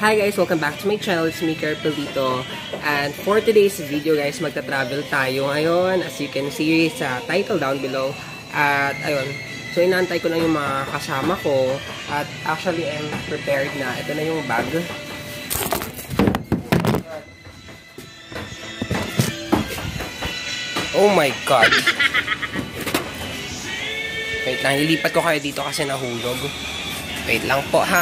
Hi guys! Welcome back to my channel. It's me, Carpelito. And for today's video guys, magta-travel tayo ngayon. As you can see sa title down below. At ayun, so inaantay ko na yung mga kasama ko. At actually, I'm prepared na. Ito na yung bag. Oh my God! Wait lang, ilipat ko kayo dito kasi nahulog. Wait lang po ha.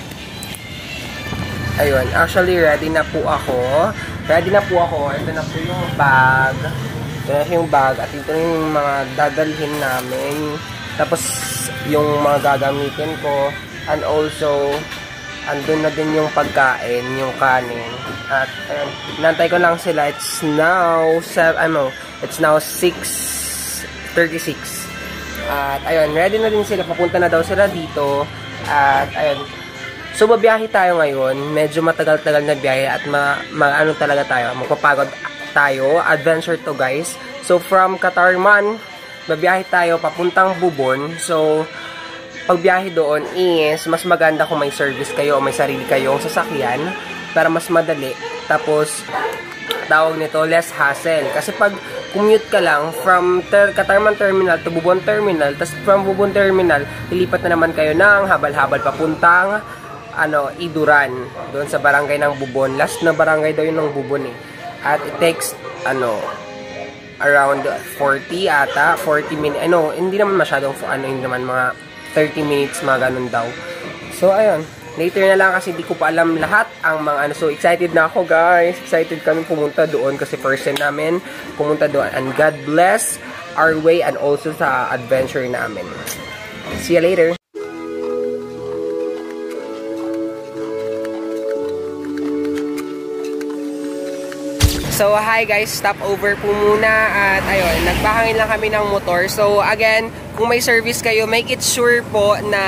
Ayun, actually ready na po ako. Ito na po yung bag. Ito na yung bag at ito yung mga dadalhin namin. Tapos yung mga gagamitin ko. And also, andun na din yung pagkain, yung kanin. At ayun, nantay ko lang sila. It's now 6:36. At ayun, ready na din sila. Papunta na daw sila dito. At ayun, so babiyahe tayo ngayon. Medyo matagal-tagal na biyahe at ano talaga tayo, magpapagod tayo. Adventure to guys. So from Katarman, babiyahe tayo papuntang Bubon. So pagbiyahe doon is mas maganda kung may service kayo o may sarili kayong sasakyan para mas madali. Tapos tawag nito less hassle. Kasi pag commute ka lang from Katarman Terminal to Bubon Terminal, tapos from Bubon Terminal, lilipat na naman kayo ng habal-habal papuntang Iduran, doon sa barangay ng Bubon. Last na barangay daw yun ng Bubon eh. At it takes around 40 ata, 40 minutes. Hindi naman masyadong hindi naman mga 30 minutes mga ganun daw. So ayun, later na lang kasi di ko pa alam lahat ang mga So excited na ako guys. Excited kami pumunta doon kasi first time namin pumunta doon. And God bless our way and also sa adventure namin. See you later. So hi guys, stop over po muna at ayun, nagpahangin lang kami ng motor. So again, kung may service kayo, make it sure po na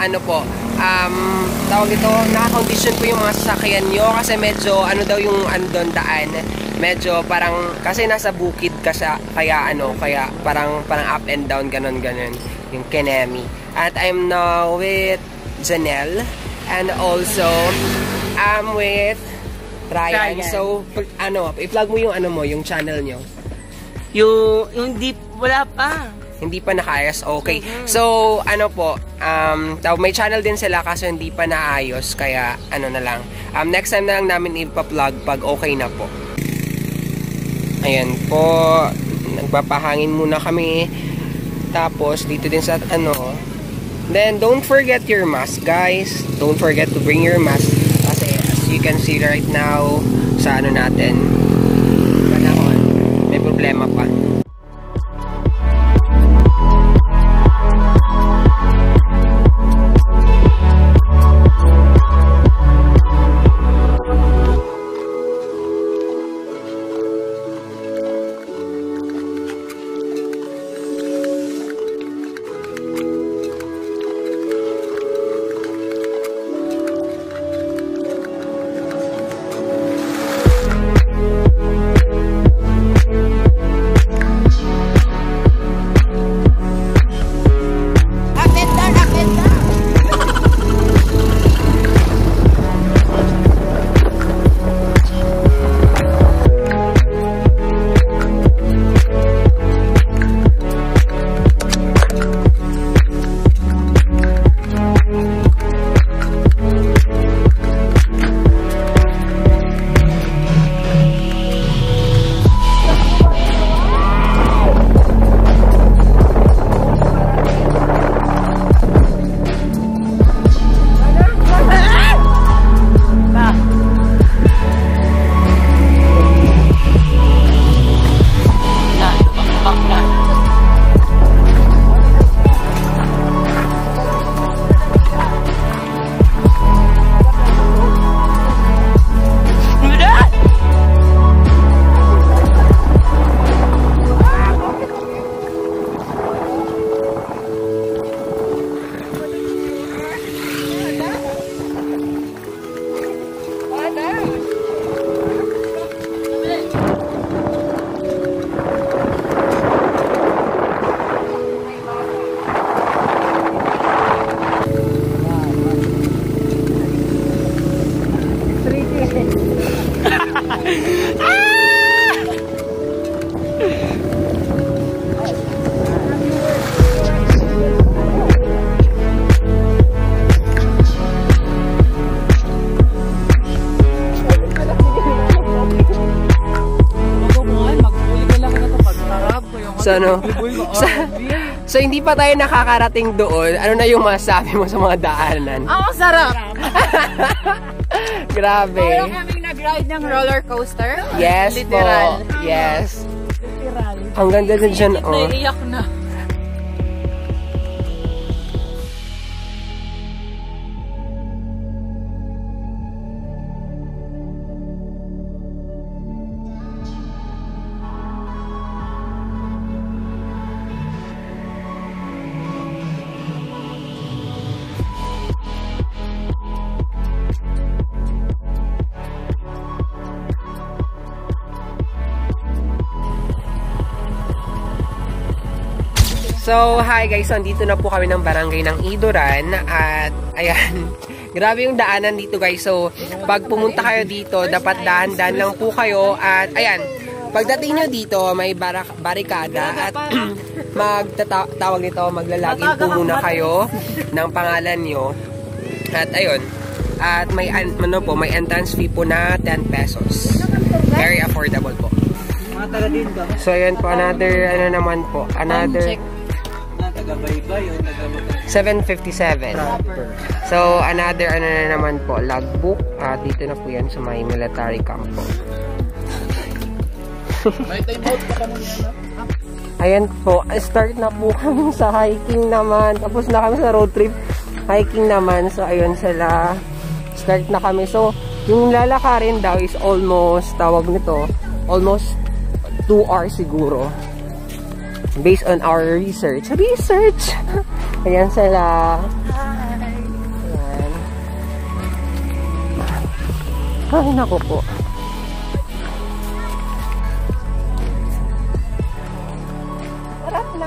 tawag ito, naka-condition po yung mga sasakyan nyo kasi medyo daw yung doon daan. Medyo parang kasi nasa bukid kasi kaya parang up and down ganon yung Kenemi. At I'm now with Janelle and also I'm with Ryan. So, i-plug mo yung yung channel nyo. Yung deep, wala pa. Hindi pa nakaayos. Okay. So, may channel din sila kaso hindi pa naayos. Kaya, na lang. Next time na lang namin ipa-plug pag okay na po. Ayan po. Nagpapahangin muna kami. Tapos, dito din sa Then, don't forget your mask, guys. Don't forget to bring your mask. Kasi, you can see right now sa natin panahon, may problema pa. So, so, hindi pa tayo nakakarating doon. Ano na yung masasabi mo sa mga daanan? Ang sarap! Grabe. Parang kaming nag-ride ng roller coaster. Yes Literal. po. Yes. Literal. Ang ganda din dyan, oh. Naiiyak na. So, hi guys. So, andito na po kami ng barangay ng Idoran. At, ayan. Grabe yung daanan dito guys. So, pag pumunta kayo dito, dapat dahan-dahan lang po kayo. At, ayan. Pagdating nyo dito, may barikada. At, magtatawag nito, maglalagin po muna kayo ng pangalan nyo. At, ayun. At, may entrance fee po na 10 pesos. Very affordable po. So, ayan po. Another, another 757. So, another na naman po, logbook. Dito na po yan sa may military camp po. Ayan po, start na po kami sa hiking naman. Tapos na kami sa road trip. Hiking naman. So, ayun sila. Start na kami. So, yung lalakarin daw is almost, tawag nito, almost 2 hours siguro. Based on our research. Ayan sila. Ayan. Ay, naku po. Sarap na.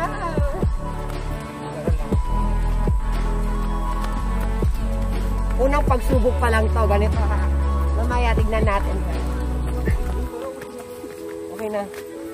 Unang pagsubok pa lang to. Ganito ha. Mamaya tignan natin. Okay na.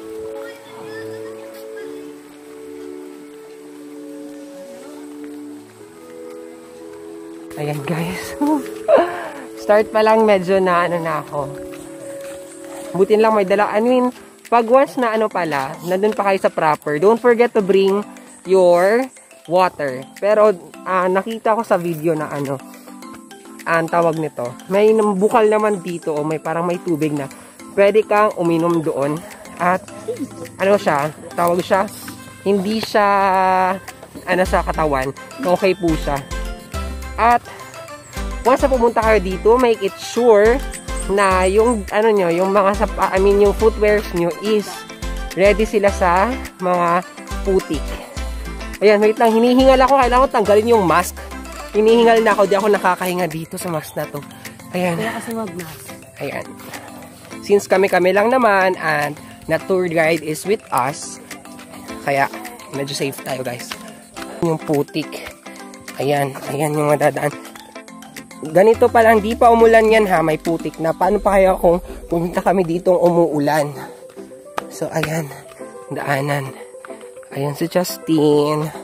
Ayan guys. Start pa lang medyo na ako. Butin lang may dala. Pag once na pala, nandun pa kayo sa proper, don't forget to bring your water. Pero nakita ko sa video na ang tawag nito. May bukal naman dito o may parang may tubig na. Pwede kang uminom doon. At tawag siya, hindi siya sa katawan. Okay po siya. At once na pumunta kayo dito, make it sure na yung yung mga yung footwears nyo is ready sila sa mga putik. Ayan, wait lang, hinihingal ako, kailangan ko tanggalin yung mask. Hinihingal na ako, di ako nakakahinga dito sa mask na to. Ayan. Kaya kasi wag-mask. Ayan. Since kami lang naman and na tour guide is with us, kaya medyo safe tayo guys. Yung putik. Ayan yung madadaan. Ganito pa lang, di pa umulan yan ha, may putik na. Paano pa kaya kung pumunta kami ditong umuulan? So, ayan, daanan. Ayan si Justine.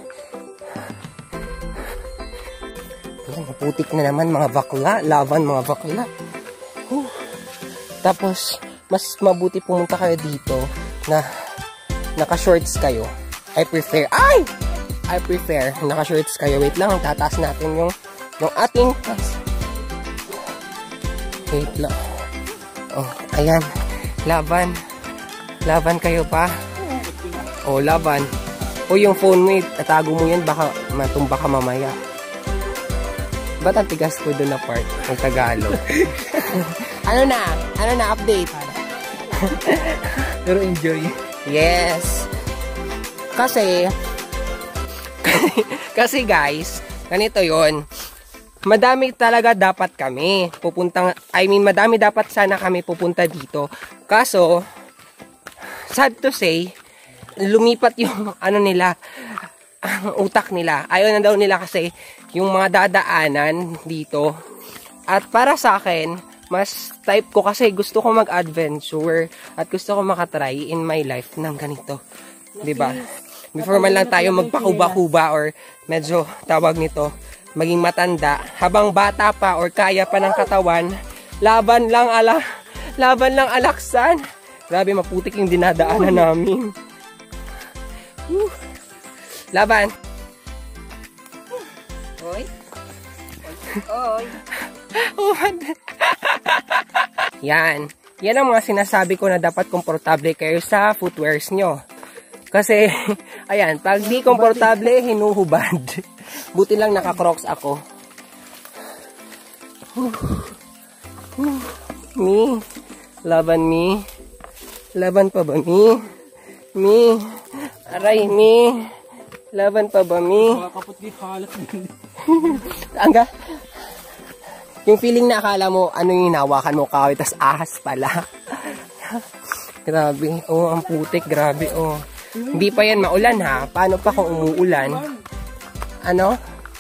Ayan, putik na naman, mga bakla. Laban, mga bakla. Tapos, mas mabuti pumunta kayo dito na naka-shorts kayo. I prefer naka-shorts kayo. Wait lang, tataas natin yung ating wait lang. Oh, ayan. Laban kayo pa. Oh, laban. Oh, yung phone mo, tatago mo yan, baka matumba ka mamaya. Ba't ang tigas ko doon na part? Ang Tagalog. Ano na, update? Pero enjoy. Yes. Kasi guys, ganito yon. Madami talaga dapat kami madami dapat sana kami pupunta dito. Kaso, sad to say, lumipat yung nila, ang utak nila. Ayaw na daw nila kasi yung mga dadaanan dito. At para sa akin, mas type ko kasi gusto ko mag-adventure at gusto ko makatry in my life ng ganito. 'Di ba? Before man lang tayo magpakuba-kuba or medyo tawag nito, maging matanda, habang bata pa or kaya pa ng katawan, laban lang alaksan. Grabe, maputik yung dinadaanan namin. Laban. Oy. Oy. Yan. Yan ang mga sinasabi ko na dapat komportable kayo sa footwears nyo. Kasi, ayan, pag di komportable, hinuhubad. Buti lang naka-crocs ako. Me. Laban me. Laban pa ba me? Me. Aray me. Laban pa ba me? Angga. Yung feeling na akala mo, ano yung hinawakan mo kahoy, tas ahas pala. Grabe. Oh, ang putik. Grabe, oh. Hindi pa yan maulan, ha? Paano pa kung umuulan? Ano?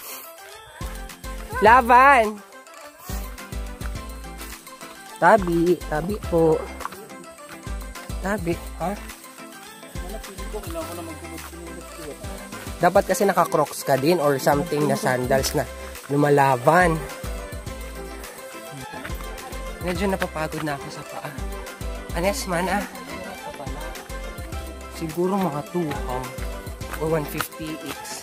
Laban! Tabi. Tabi po. Tabi. Ha? Dapat kasi naka-crocs ka din or something na sandals na lumalaban. Medyo napapagod na ako sa paa. Anes man siguro mga 2 or 150x.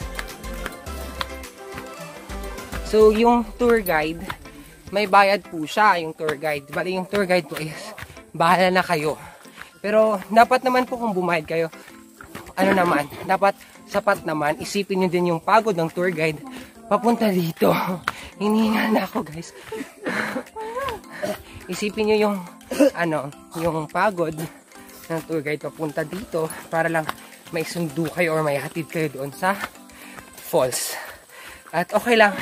So, yung tour guide, may bayad po siya, yung tour guide. Bali, yung tour guide po is, bahala na kayo. Pero, dapat naman po kung bumayad kayo, ano naman, dapat sapat naman, isipin nyo din yung pagod ng tour guide papunta dito. Hinihinga na ako, guys. Isipin nyo yung, yung pagod ng tour guide papunta dito para lang may sundo kayo or may hatid kayo doon sa falls. At okay lang.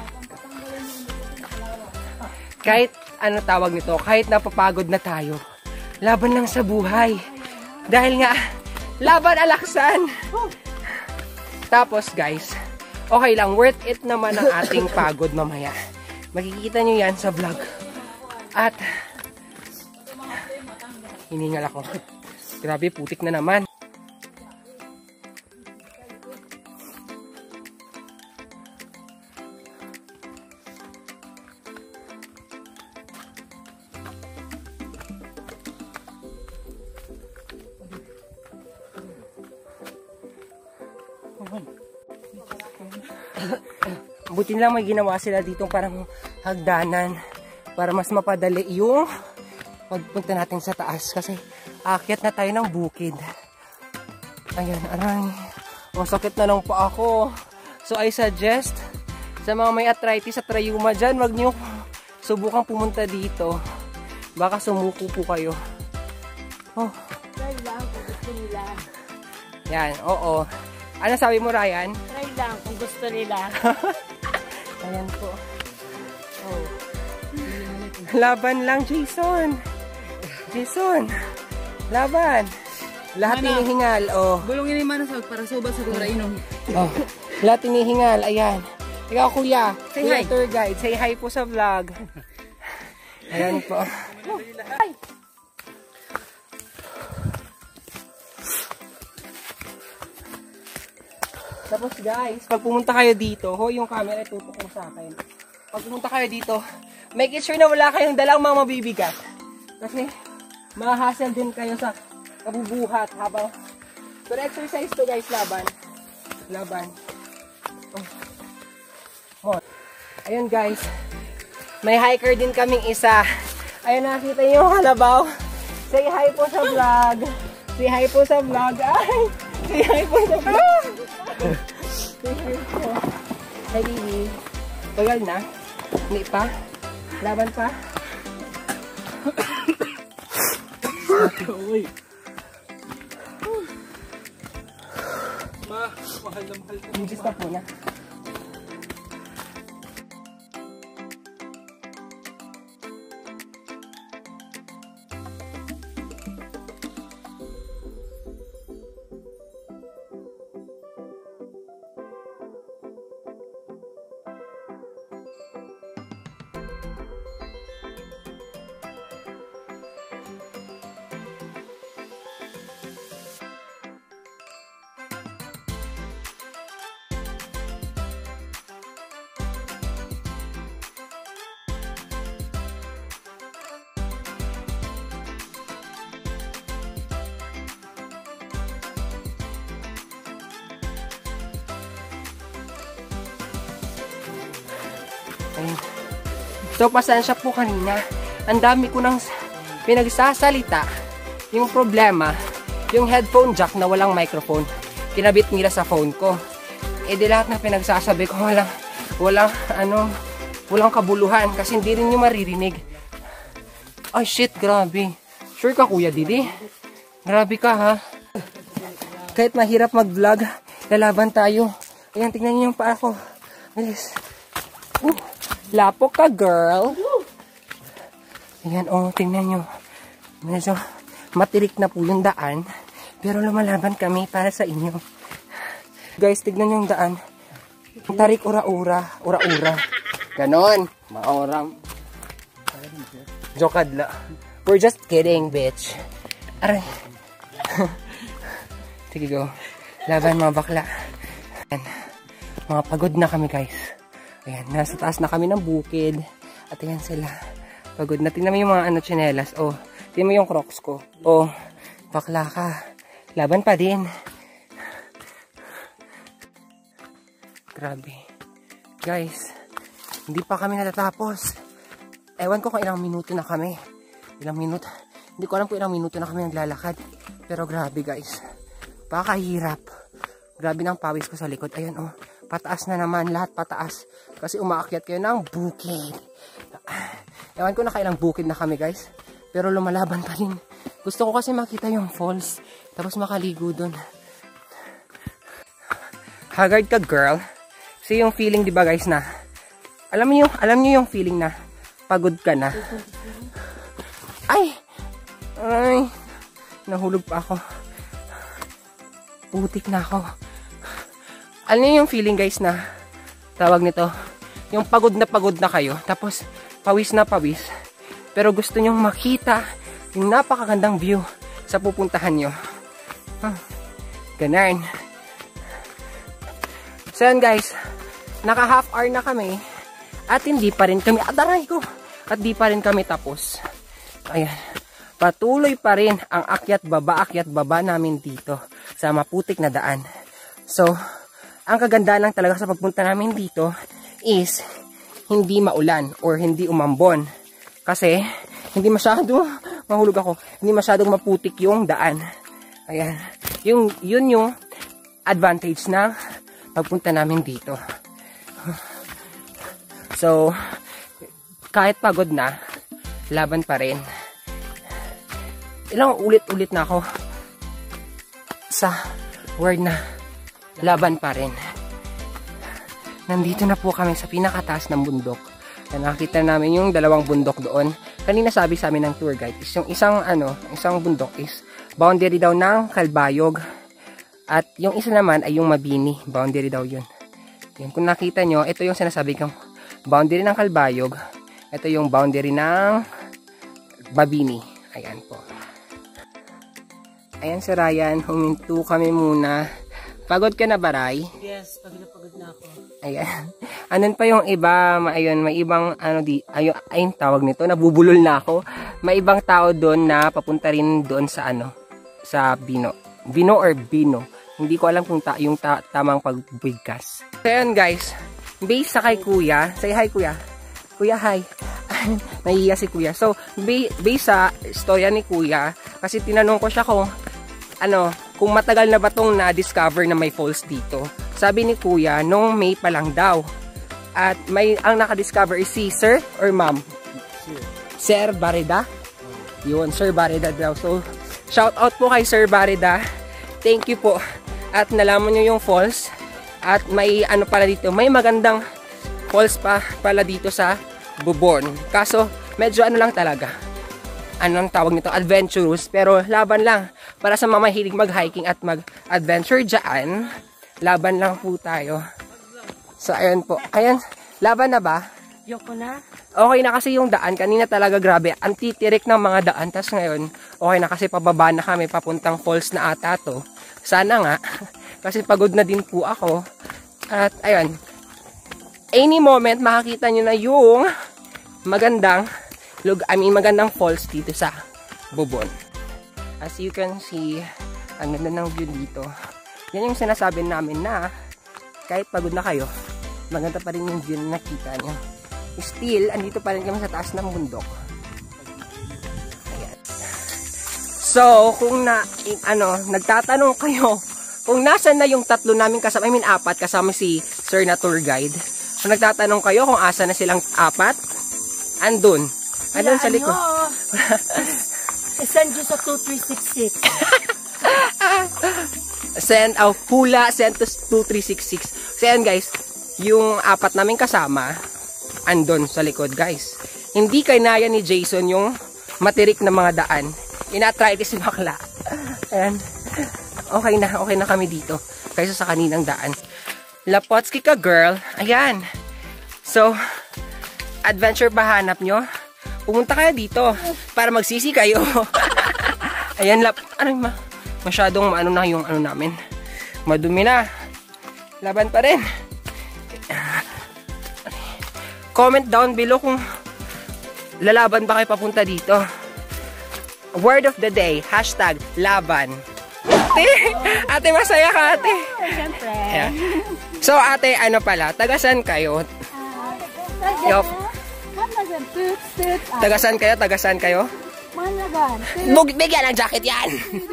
Kahit, tawag nito, kahit napapagod na tayo, laban lang sa buhay. Dahil nga, laban alaksan. Tapos guys, okay lang, worth it naman ang ating pagod mamaya. Makikita nyo yan sa vlog. At, hiningal ako. Grabe, putik na naman. Buti lang may ginawa sila ditong parang hagdanan para mas mapadali yung pagpunta natin sa taas kasi aakyat na tayo ng bukid. Ayan, aray. Masakit na lang pa ako. So I suggest sa mga may arthritis at rayuma dyan, wag nyo subukang pumunta dito. Baka sumuko po kayo. Oh. Try lang kung gusto nila. Yan, oo. Ano sabi mo, Ryan? Try lang kung gusto nila. Ayan po. Oh. Laban lang, Jason. Jason. Laban. Lahat tinihingal. Oh. Bulungin ni Manasag para subad sa gura inom. Oh. Lahat tinihingal. Ayan. Ikaw, kuya. Say Kuya hi. Tour guide. Say hi po sa vlog. Ayan po. Tapos guys, pag pumunta kayo dito, yung camera tutok mo sa akin. Pag pumunta kayo dito, make sure na wala kayong dalang mga mabibigat. Kasi, ma-hassle din kayo sa kabubuhat habang... Pero exercise to guys, laban. Laban. Oh. Ayun guys, may hiker din kaming isa. Ayun, nakita niyo yung kalabaw. Say hi po sa vlog. Say hi po sa vlog. Ay! Say hi po sa vlog. Say hi po. Hi, baby. Tagal na. Hindi pa. Laban pa. Uy. Mahal na mahal ko. Just stop muna. Ayun. So, pasensya po kanina. Ang dami ko nang pinagsasalita. Yung problema, yung headphone jack na walang microphone, kinabit nila sa phone ko. Eh di lahat na pinagsasabi ko, walang kabuluhan kasi hindi rin yung maririnig. Ay shit, grabe. Sure ka Kuya Didi? Grabe ka ha. Kahit mahirap mag-vlog, lalaban tayo. Ayan, tingnan niyo yung paa ko. Bilis. Lapok ka, girl. Ayan, oh, tingnan nyo. Medyo matirik na po yung daan. Pero lumalaban kami para sa inyo. Guys, tignan nyo yung daan. Tarik ura-ura. Ura-ura. Ganon. Maoram. Jokadla. We're just kidding, bitch. Aray. Sige, go. Laban, mga bakla. Ayan. Mga pagod na kami, guys. Ayan, nasa taas na kami ng bukid. At ayan sila. Pagod na. Tingnan mo yung mga tsinelas. Oh, tingnan mo yung crocs ko. Oh, bakla ka. Laban pa din. Grabe. Guys, hindi pa kami natatapos. Ewan ko kung ilang minuto na kami. Ilang minuto. Hindi ko alam kung ilang minuto na kami naglalakad. Pero grabe guys. Pakahirap. Grabe ng pawis ko sa likod. Ayan oh. Pataas na naman. Lahat pataas. Kasi umaakyat kayo ng bukid. Ewan ko na kailang bukid na kami guys. Pero lumalaban pa rin. Gusto ko kasi makita yung falls. Tapos makaligo dun. Haggard ka girl. Kasi yung feeling diba guys na. Alam niyo yung feeling na pagod ka na. Ay! Nahulog pa ako. Putik na ako. Alam niyo yung feeling guys na tawag nito. Yung pagod na kayo. Tapos pawis na pawis. Pero gusto nyong makita yung napakagandang view sa pupuntahan nyo. Ganun. So yan guys. Naka half hour na kami. At hindi pa rin kami. Adaray ko. At di pa rin kami tapos. Ayan. Patuloy pa rin ang akyat baba namin dito. Sa maputik na daan. So, ang kagandahan lang talaga sa pagpunta namin dito is hindi maulan or hindi umambon. Kasi, hindi masyado, mahulog ako, hindi masyadong maputik yung daan. Ayan. Yun yung advantage na pagpunta namin dito. So, kahit pagod na, laban pa rin. Ilang ulit-ulit na ako sa word na laban pa rin. Nandito na po kami sa pinakataas ng bundok. Nakita namin yung dalawang bundok doon. Kanina sabi sa amin ng tour guide is yung isang bundok is boundary daw ng Calbayog. At yung isa naman ay yung Mabini. Boundary daw yun. Yan, kung nakita nyo, ito yung sinasabi kong boundary ng Calbayog. Ito yung boundary ng Mabini. Ayan po. Ayan si Ryan. Huminto kami muna. Pagod ka na ba, Ray? Yes, pagod na ako. Ayan. Anon pa yung iba, ayun, may ibang ayun tawag nito, nabubulol na ako. May ibang tao doon na papunta rin doon sa sa Bino. Bino or Bino. Hindi ko alam kung yung tamang pagbigkas. So ayan guys, based sa kay Kuya, say hi Kuya. Kuya hi. Nahihiya si Kuya. So, based sa istorya ni Kuya, kasi tinanong ko siya kung matagal na ba itong na-discover na may falls dito. Sabi ni Kuya, nung May pa lang daw. At ang nakadiscover is si Sir or Ma'am? Sir Barreda? Yun, Sir Barreda daw. So, shout out po kay Sir Barreda. Thank you po. At nalaman nyo yung falls. At may pala dito, may magandang falls pa pala dito sa Bubon. Kaso, medyo lang talaga. Anong tawag nito? Adventurous. Pero laban lang. Para sa mga mahilig mag-hiking at mag-adventure dyan, laban lang po tayo. So, ayun po. Ayan, laban na ba? Yoko na. Okay na kasi yung daan. Kanina talaga grabe. Ang titirik ng mga daan. Tapos ngayon, okay na kasi pababa na kami. Papuntang falls na ata to. Sana nga. Kasi pagod na din po ako. At ayun. Any moment, makakita nyo na yung magandang falls dito sa Bubon. As you can see, ang ganda ng view dito. Yan yung sinasabi namin na kahit pagod na kayo, maganda pa rin yung view na nakita nyo. still, andito pa rin kami sa taas ng bundok. Ayan. So, kung nagtatanong kayo, kung nasan na yung tatlo namin kasama, I mean 4, kasama si Sir na tour guide. Kung nagtatanong kayo kung asa na silang 4, andun sa likod. Send you sa 2366. Hula send to 2366. So yan guys, yung 4 namin kasama, andun sa likod guys. Hindi kinaya ni Jason yung matirik na mga daan. Ina-arthritis si bakla. Ayan. Okay na kami dito kaysa sa kaninang daan. Lapotski ka girl. Ayan. So, adventure ba hanap nyo? Pumunta kayo dito para magsisi kayo. Ayan, masyadong na yung namin. Madumi na. Laban pa rin. Comment down below kung lalaban ba kayo papunta dito. Word of the day, #laban. Ate, masaya ka ate. Siyempre. Yeah. So ate, tagasan kayo? Tagasan kayo? Manlagan. Bigyan ng jacket yan.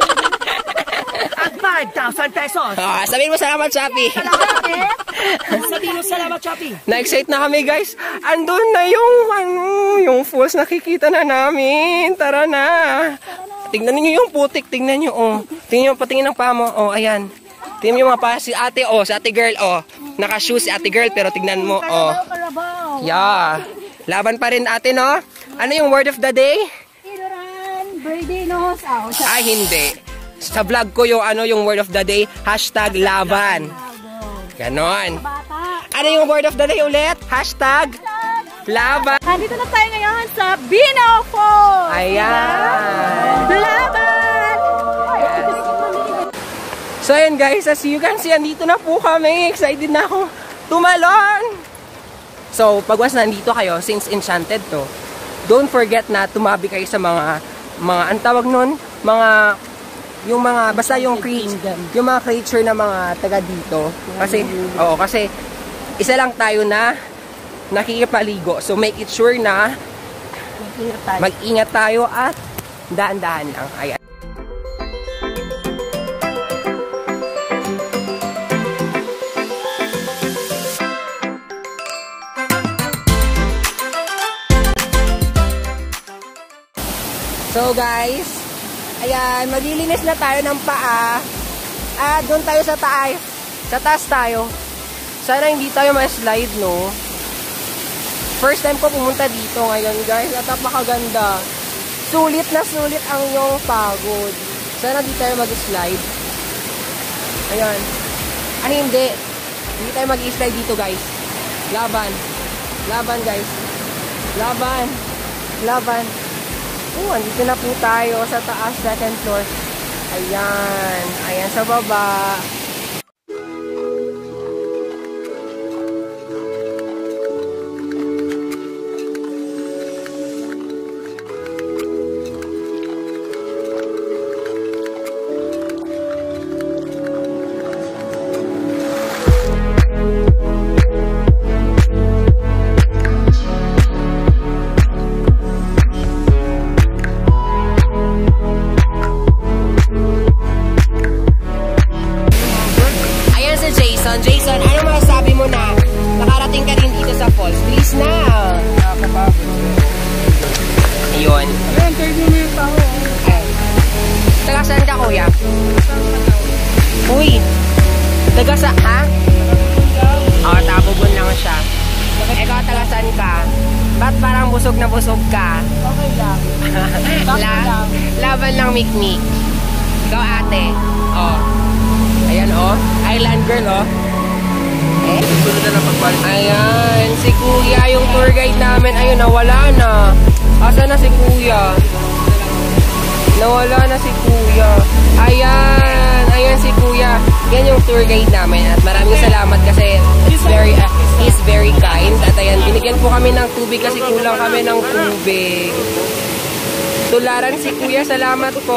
At 5,000 pesos. Sabihin mo salamat, Shopee. Sabihin mo salamat, Shopee. Na-excite na kami, guys. Andun na yung falls nakikita na namin. Tara na. Tingnan niyo yung putik. Tingnan niyo, oh. Tingnan niyo, patingin ng paa mo. Oh, ayan. Tingnan niyo mga paa. Si ate, oh. Si ate girl, oh. Naka-shoes si ate girl, pero tingnan mo, oh. Yeah. Laban pa rin ate, no? Ano yung word of the day? Idoran, birthday nose out. Ay, hindi. Sa vlog ko yung yung word of the day, #laban. Ganon. Ano yung word of the day ulit? #laban. Nandito na tayo ngayon sa Bino Falls. Ayan. Laban! So ayan guys, as you can see, andito na po kami. Excited na ako tumalon. So, pag once nandito kayo, since enchanted to, don't forget na tumabi kayo sa mga ang tawag nun, basta yung mga creature na mga taga dito. Kasi isa lang tayo na nakikipaligo. So, make it sure na mag-ingat tayo at daan-dahan lang. Ayan. So guys, ayan, maglilinis na tayo ng paa. At doon tayo sa taas. Sa taas tayo. Sana hindi tayo ma-slide, no? First time ko pumunta dito ngayon, guys. At napakaganda. Sulit na sulit ang iyong pagod. Sana hindi tayo mag-slide. Ayan. Hindi. Hindi tayo mag-slide dito, guys. Laban. Laban, guys. Laban. Laban. Andito na po tayo sa taas, 2nd floor. Ayan. Ayan sa baba. Jason, ano masasabi mo na nakarating ka rin dito sa falls? Please na! Ayun. Ayan, 30 minutes ako. Taga saan ka, kuya? Uy! Taga sa, ha? Tabugon lang siya. Ikaw, taga saan ka? Ba't parang busog na busog ka? Okay lang. Laban lang, mikmik. Ikaw, ate. Ayan, Island girl, Ayan, si kuya, yung tour guide namin. Ayun, nawala na. Asa na si kuya? Nawala na si kuya. Ayan si kuya. Yan yung tour guide namin. At maraming salamat kasi he's very kind. At ayan, binigyan po kami ng tubig kasi kulang kami ng tubig. Tularan si kuya, salamat po.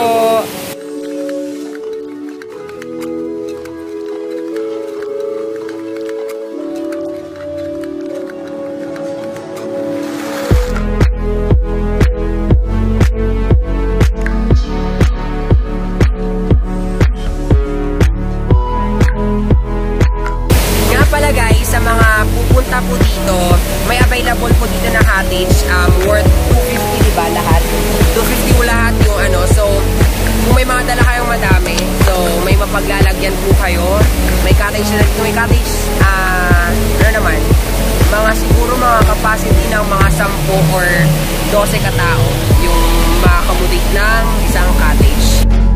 available po dito na cottage, worth 250, diba, lahat? 250 po lahat yung ano. So, kung may mga dala kayong madami, so, may mapaglalagyan po kayo. May cottage na dito. May cottage, ano naman, mga siguro mga capacity ng mga 10 or 12 katao yung makakamudate ng isang cottage.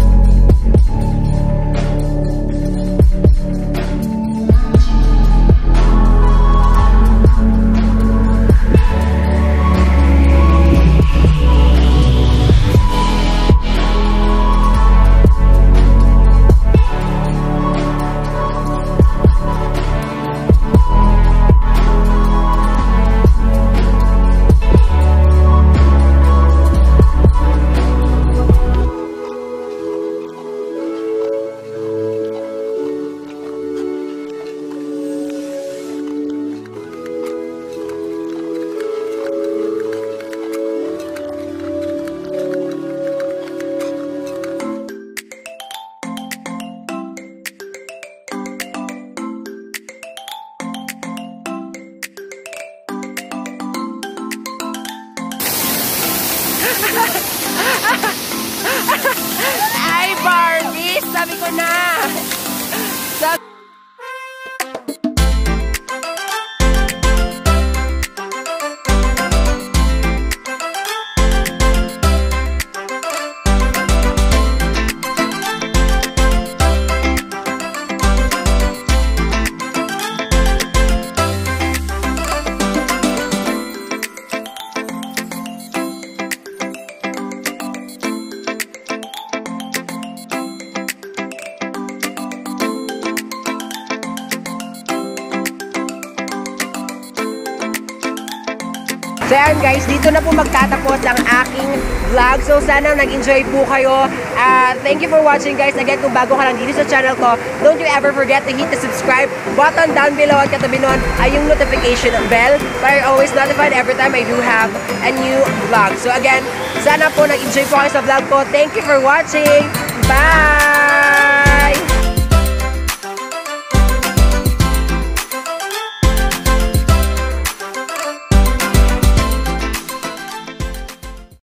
Ay, Barbie! Sabi ko na! So yan guys, dito na po magtatapos ang aking vlog. So sana nag-enjoy po kayo. Thank you for watching guys. Again, kung bago ka lang dito sa channel ko, don't you ever forget to hit the subscribe button down below at katabi nun ay yung notification bell para you're always notified every time I do have a new vlog. So again, sana po nag-enjoy po kayo sa vlog ko. Thank you for watching. Bye!